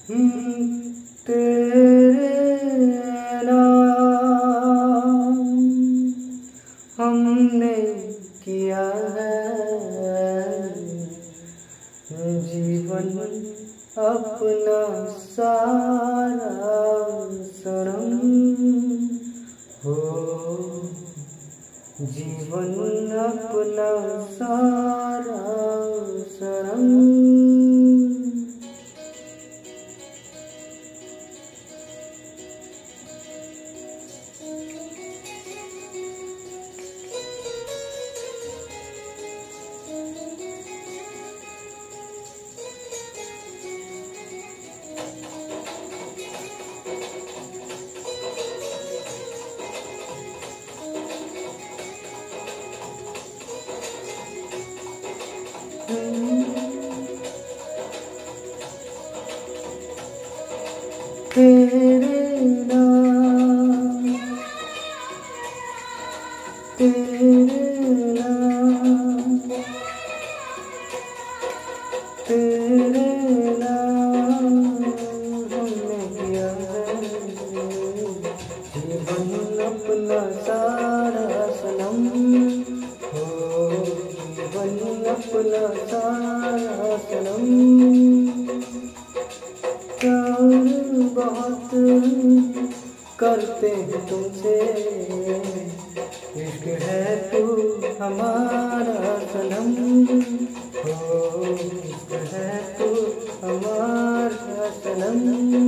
तेरे नाम हमने किया है जीवन अपना सारा सनम हो, जीवन अपना सारा सनम। तेरे नाम, तेरे नाम, तेरे नाम हमने किया है जीवन अपना सारा सनम हो, जीवन अपना सारा सनम। प्यार बहुत करते हैं तुमसे, इश्क है तू हमारा सनम हो, इश्क है तू हमारा सनम।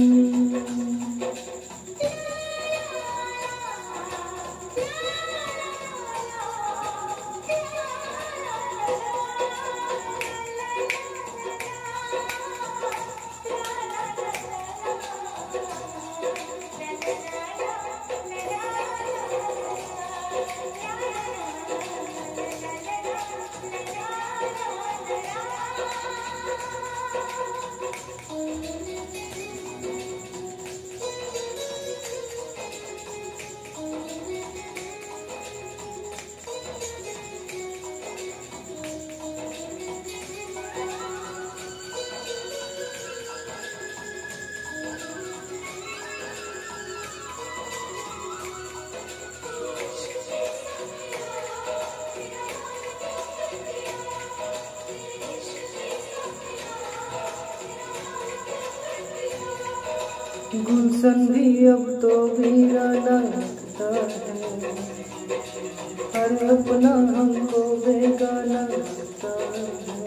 गुलशन भी अब तो वीराना लगता है, हर अपना हमको बेगाना लगता है।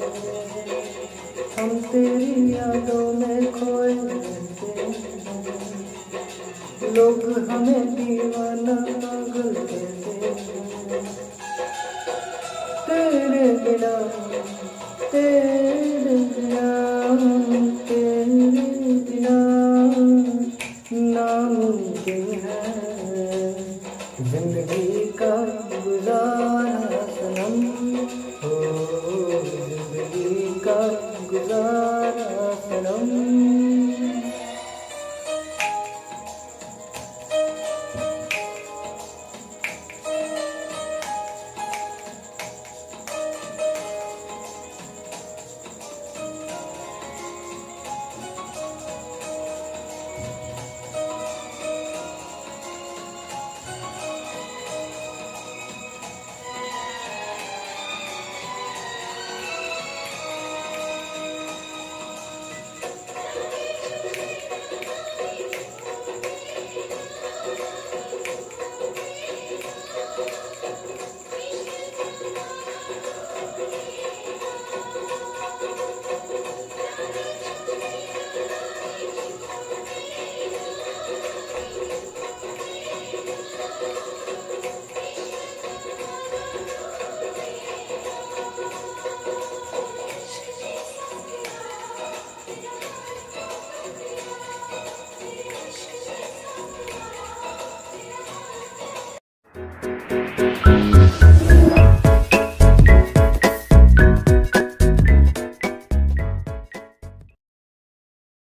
हम तेरी यादों में खोए रहते हैं, लोग हमें दीवाना पागल कहते हैं। तेरे बिना, तेरे बिना, तेरे बिना नामुमकिन है जिंदगी।